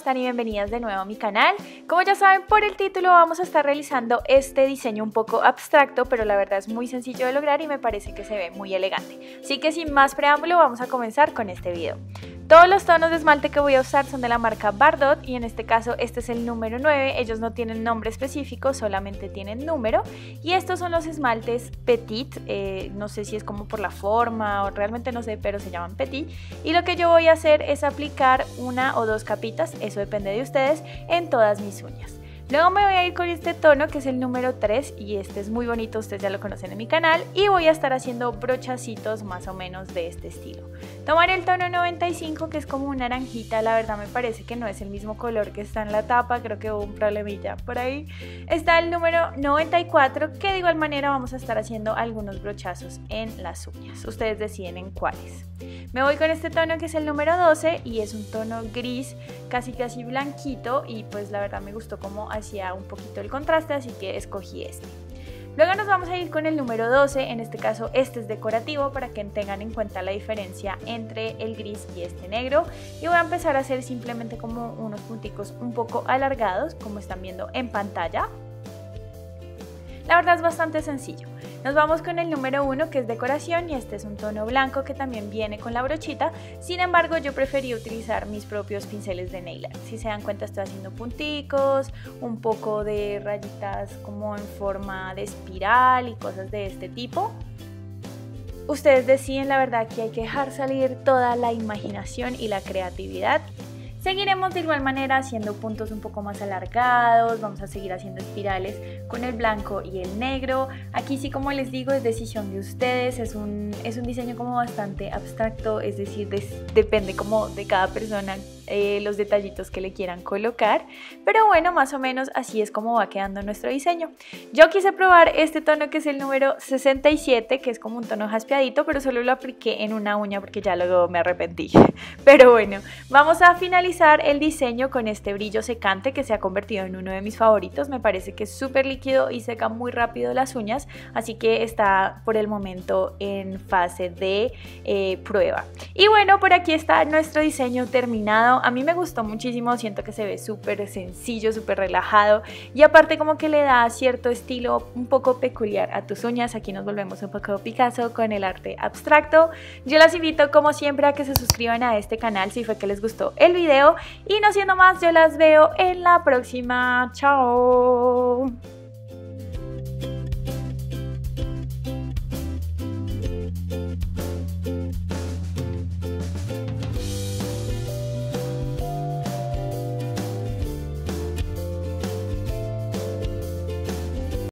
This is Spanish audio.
están? Y bienvenidas de nuevo a mi canal. Como ya saben por el título, vamos a estar realizando este diseño un poco abstracto, pero la verdad es muy sencillo de lograr y me parece que se ve muy elegante. Así que sin más preámbulo, vamos a comenzar con este video. Todos los tonos de esmalte que voy a usar son de la marca Bardot y en este caso este es el número 9, ellos no tienen nombre específico, solamente tienen número. Y estos son los esmaltes Petit, no sé si es como por la forma o realmente no sé, pero se llaman Petit. Y lo que yo voy a hacer es aplicar una o dos capitas, eso depende de ustedes, en todas mis uñas. Luego me voy a ir con este tono que es el número 3 y este es muy bonito, ustedes ya lo conocen en mi canal, y voy a estar haciendo brochacitos más o menos de este estilo. Tomaré el tono 95 que es como una naranjita, la verdad me parece que no es el mismo color que está en la tapa, creo que hubo un problemilla por ahí. Está el número 94 que de igual manera vamos a estar haciendo algunos brochazos en las uñas, ustedes deciden en cuáles. Me voy con este tono que es el número 12 y es un tono gris casi blanquito y pues la verdad me gustó como hacía un poquito el contraste, así que escogí este. Luego nos vamos a ir con el número 12, en este caso este es decorativo para que tengan en cuenta la diferencia entre el gris y este negro, y voy a empezar a hacer simplemente como unos punticos un poco alargados como están viendo en pantalla. La verdad es bastante sencillo. Nos vamos con el número 1 que es decoración y este es un tono blanco que también viene con la brochita, sin embargo yo preferí utilizar mis propios pinceles de nail art. Si se dan cuenta estoy haciendo punticos, un poco de rayitas como en forma de espiral y cosas de este tipo. Ustedes deciden, la verdad que hay que dejar salir toda la imaginación y la creatividad. Seguiremos de igual manera haciendo puntos un poco más alargados, vamos a seguir haciendo espirales con el blanco y el negro. Aquí sí, como les digo, es decisión de ustedes, es un diseño como bastante abstracto, es decir, depende como de cada persona los detallitos que le quieran colocar, pero bueno, más o menos así es como va quedando nuestro diseño. Yo quise probar este tono que es el número 67, que es como un tono jaspeadito, pero solo lo apliqué en una uña porque ya luego me arrepentí. Pero bueno, vamos a finalizar el diseño con este brillo secante que se ha convertido en uno de mis favoritos. Me parece que es súper líquido y seca muy rápido las uñas, así que está por el momento en fase de prueba. Y bueno, por aquí está nuestro diseño terminado. A mí me gustó muchísimo, siento que se ve súper sencillo, súper relajado y aparte como que le da cierto estilo un poco peculiar a tus uñas. Aquí nos volvemos un poco Picasso con el arte abstracto. Yo las invito como siempre a que se suscriban a este canal si fue que les gustó el video y no siendo más, yo las veo en la próxima. ¡Chao!